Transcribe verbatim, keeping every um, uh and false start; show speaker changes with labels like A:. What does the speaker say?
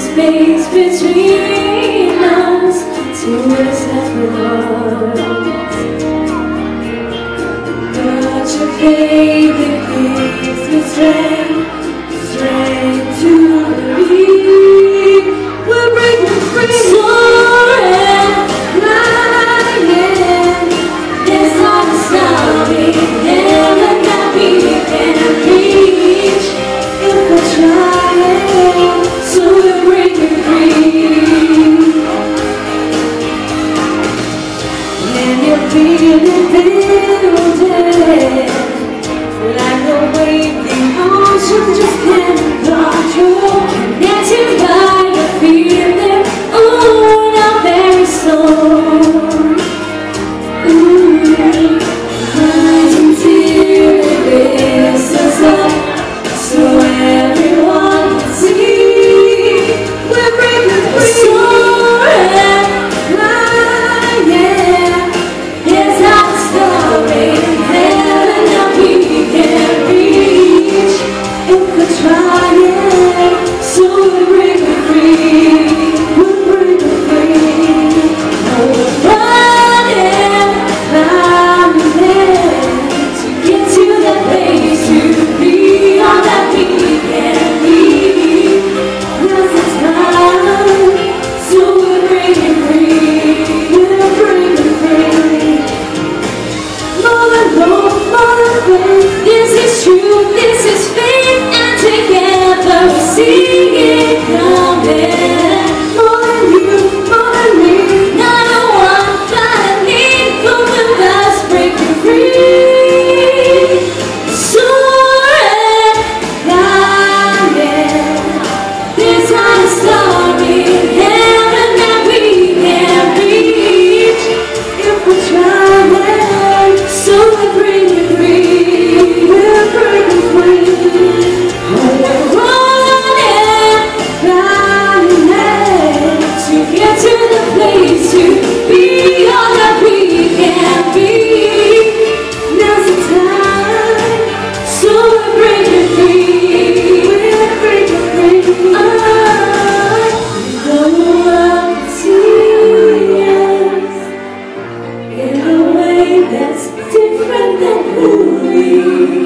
A: space between us, two separate hearts. But your baby gives me strength, strength to believe we'll break the free. Soaring, flying, there's not a starry heaven that we can reach if we're trying. So we'll break it free. When you're feeling building like the wave, the ocean just can't control. Connected by your feeling, oh, in our very soul. Ooh, rising till it lifts us up, so everyone can see we're breaking free. Soaring, flying, there's not a star in heaven that we can reach if we're trying. So we're breaking free, we're breaking free. Oh, we're running, climbing to get to that place, to be all that we can be. Now's the time, so we're breaking free, we're breaking free. More than hope, more than faith, this is truth, this is faith, and together we see it coming. More than you, more than me, not a one, not a need, both of us breaking free. Soaring, flying, there's not a star in heaven that we can reach if we're trying. So we're breaking free, we're breaking free. Oh, we're running, flying to get to the place, to be all that we can be. Now's the time, so we're breaking free, we're breaking free. Oh, the world can see us in a way that's different than who we